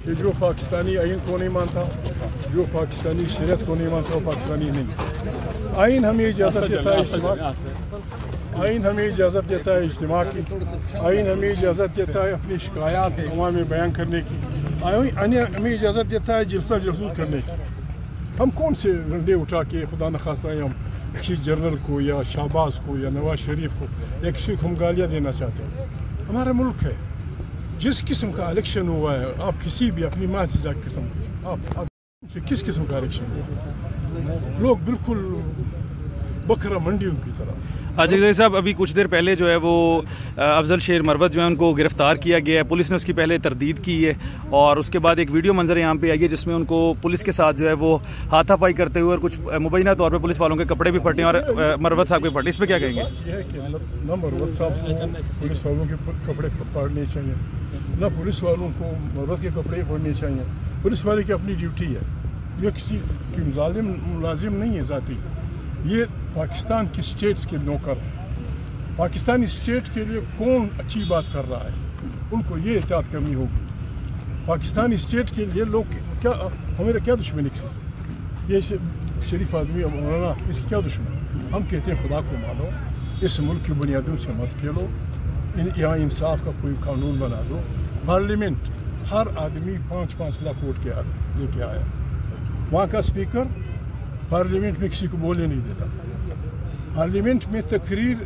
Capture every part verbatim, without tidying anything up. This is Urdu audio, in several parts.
کہ جو پاکستانی آئین کو نہیں مانتا، جو پاکستانی شریعت کو نہیں مانتا، وہ پاکستانی نہیں۔ آئین ہمیں اجازت دیتا ہے اجتماع آئین ہمیں اجازت دیتا ہے اجتماع کی، آئین ہمیں اجازت دیتا ہے اپنی شکایات عوام میں بیان کرنے کی، آئین ہمیں اجازت دیتا ہے جلسہ جلوس کرنے کی۔ ہم کون سے ڈنڈے اٹھا کے خدا نخواستہ ہم کسی جنرل کو یا شہباز کو یا نواز شریف کو یا کسی کو ہم گالیاں دینا چاہتے ہیں؟ ہمارا ملک ہے، جس قسم کا الیکشن ہوا ہے، آپ کسی بھی اپنی ماں سے جا کے قسم آپ آپ کس قسم کا الیکشن ہوا؟ لوگ بالکل بکرا منڈیوں کی طرح۔ اجے صاحب، ابھی کچھ دیر پہلے جو ہے وہ افضل شیر مروت جو ہے ان کو گرفتار کیا گیا ہے، پولیس نے اس کی پہلے تردید کی ہے، اور اس کے بعد ایک ویڈیو منظر یہاں پہ آئی ہے جس میں ان کو پولیس کے ساتھ جو ہے وہ ہاتھا پائی کرتے ہوئے اور کچھ مبینہ طور پہ پولیس والوں کے کپڑے بھی پھٹے اور مروت صاحب کے پھٹے، اس پہ کیا کہیں گے؟ یہ ہے کہ نہ مروت صاحب کو پولیس والوں کے کپڑے پھاڑنے چاہیے، نہ پولیس والوں کو مروت کے کپڑے پھاڑنے چاہیے۔ پولیس والے کی اپنی ڈیوٹی ہے، یہ کسی کی ظالم ملازم نہیں ہے ذاتی، یہ پاکستان کی اسٹیٹس کے نوکر ہیں۔ پاکستانی اسٹیٹ کے لیے کون اچھی بات کر رہا ہے، ان کو یہ احتیاط کرنی ہوگی۔ پاکستانی اسٹیٹ کے لیے لوگ کیا ہمارا کیا دشمنی سے یہ شریف آدمی مولانا، اس کی کیا دشمنی؟ ہم کہتے ہیں خدا کو مانو، اس ملک کی بنیادوں سے مت کھیلو، یہاں انصاف کا کوئی قانون بنا دو۔ پارلیمنٹ ہر آدمی پانچ پانچ لاکھ ووٹ کے لے کے آیا، وہاں کا اسپیکر پارلیمنٹ میں کسی کو بولنے نہیں دیتا۔ پارلیمنٹ میں تقریر،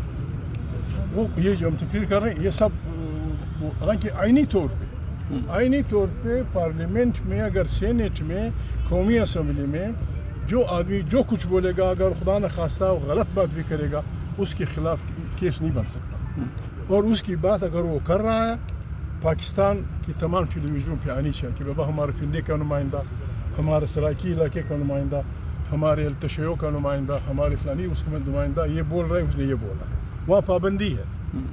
وہ یہ جو ہم تقریر کر رہے ہیں یہ سب حالانکہ آئینی طور پہ آئینی طور پہ پارلیمنٹ میں اگر سینیٹ میں قومی اسمبلی میں جو آدمی جو کچھ بولے گا، اگر خدا نخواستہ وہ غلط بات بھی کرے گا، اس کے خلاف کیس نہیں بن سکتا، اور اس کی بات اگر وہ کر رہا ہے پاکستان کی تمام ٹیلی ویژنوں پہ آنی چاہیے کہ بابا ہمارے پنڈے کا نمائندہ، ہمارے سرائکی علاقے کا نمائندہ، ہمارے التشیعوں کا نمائندہ، ہمارے فلانی اس کا نمائندہ یہ بول رہا ہے، اس نے یہ بولا ہے، وہاں پابندی ہے۔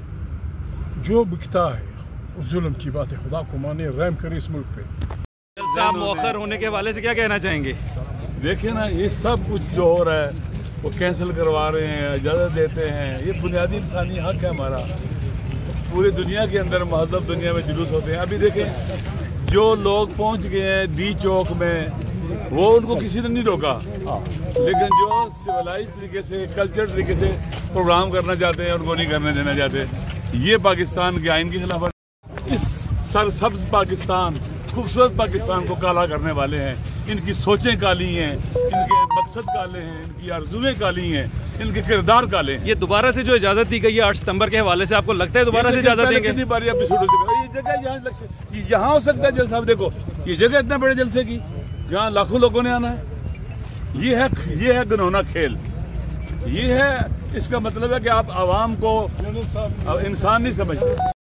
جو بکتا ہے ظلم کی بات ہے، خدا کو مانے، رحم کرے اس ملک پہ۔ جلسہ مؤخر ہونے کے حوالے سے کیا کہنا چاہیں گے؟ دیکھیں نا، یہ سب کچھ جو ہو رہا ہے وہ کینسل کروا رہے ہیں، اجازت دیتے ہیں، یہ بنیادی انسانی حق ہے ہمارا۔ پوری دنیا کے اندر مہذب دنیا میں جلوس ہوتے ہیں۔ ابھی دیکھیں جو لوگ پہنچ گئے ہیں ڈی چوک میں، وہ ان کو کسی نے نہیں روکا، لیکن جو سویلائز طریقے سے، کلچر طریقے سے پروگرام کرنا چاہتے ہیں ان کو نہیں کرنے دینا چاہتے، یہ پاکستان کے آئین کی خلاف ورزی۔ اس سرسبز پاکستان، خوبصورت پاکستان کو کالا کرنے والے ہیں، ان کی سوچیں کالی ہیں، ان کے مقصد کالے ہیں، ان کی آرزویں کالی ہیں، ان کے کردار کالے ہیں۔ یہ دوبارہ سے جو اجازت دی گئی ہے آٹھ ستمبر کے حوالے سے، آپ کو لگتا ہے دوبارہ سے اجازت دیں گے؟ کتنی بار ایپیسوڈ ہو چکا ہے، یہ جگہ یہاں یہاں ہو سکتا ہے جلسہ، آپ دیکھو یہ جگہ اتنے بڑے جلسے کی جہاں لاکھوں لوگوں نے آنا ہے، یہ ہے یہ ہے گنونا کھیل، یہ ہے، اس کا مطلب ہے کہ آپ عوام کو انسان نہیں سمجھتے۔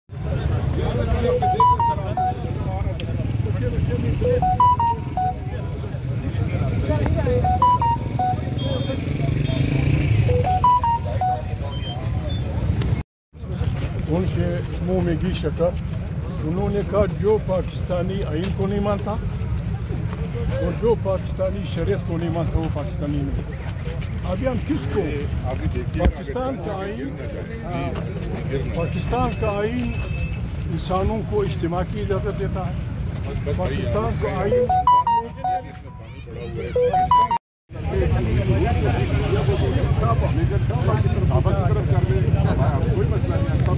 ان کے منہ میں گھی شکر، انہوں نے کہا جو پاکستانی آئین کو نہیں مانتا اور جو پاکستانی شریعت کو نہیں مانتا وہ پاکستانی نہیں۔ ابھی ہم کس کو پاکستان کا آئین پاکستان کا آئین انسانوں کو اجتماع کی اجازت دیتا ہے، پاکستان کا آئین